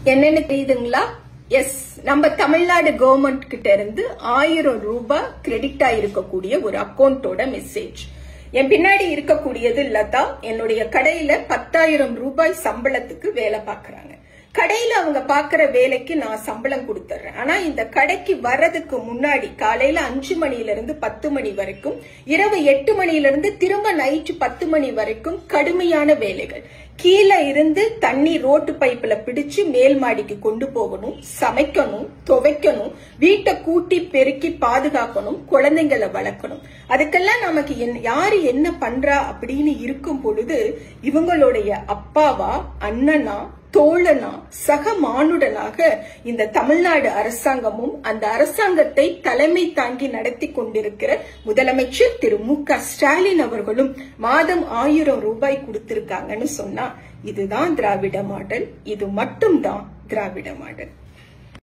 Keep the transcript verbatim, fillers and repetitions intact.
என்னன்னு தெரியுதுங்களா? எஸ், நம்ம தமிழ்நாடு கவர்மெண்ட் கிட்ட இருந்து ஆயிரம் ரூபாய் கிரெடிட் ஆயிருக்கக்கூடிய ஒரு அக்கௌண்டோட மெசேஜ். என் பின்னாடி இருக்கக்கூடியது லதா. என்னுடைய கடையில பத்தாயிரம் ரூபாய் சம்பளத்துக்கு வேலை பாக்குறாங்க. கடையில அவங்க பாக்குற வேலைக்கு நான் சம்பளம் கொடுத்துறேன். ஆனா இந்த கடைக்கு வர்றதுக்கு முன்னாடி காலையில அஞ்சு மணில இருந்து பத்து மணி வரைக்கும், இரவு எட்டு மணில இருந்து திரும்ப நைட்டு பத்து மணி வரைக்கும் கடுமையான வேலைகள். கீழே இருந்து தண்ணி ரோட்டு பைப்புல பிடிச்சு மேல் மாடிக்கு கொண்டு போகணும், சமைக்கணும், துவைக்கணும், வீட்டை கூட்டி பெருக்கி பாதுகாக்கணும், குழந்தைங்களை வளர்க்கணும். அதுக்கெல்லாம் நமக்கு யாரு என்ன பண்றா அப்படின்னு இருக்கும் பொழுது இவங்களுடைய அப்பாவா, அண்ணனா, தோழனா, சக மானுடனாக இந்த தமிழ்நாடு அரசாங்கமும் அந்த அரசாங்கத்தை தலைமை தாங்கி நடத்தி கொண்டிருக்கிற முதலமைச்சர் திரு மு க ஸ்டாலின் அவர்களும் மாதம் ஆயிரம் ரூபாய் கொடுத்திருக்காங்கன்னு சொன்னா இதுதான் திராவிட மாடல். இது மட்டும்தான் திராவிட மாடல்.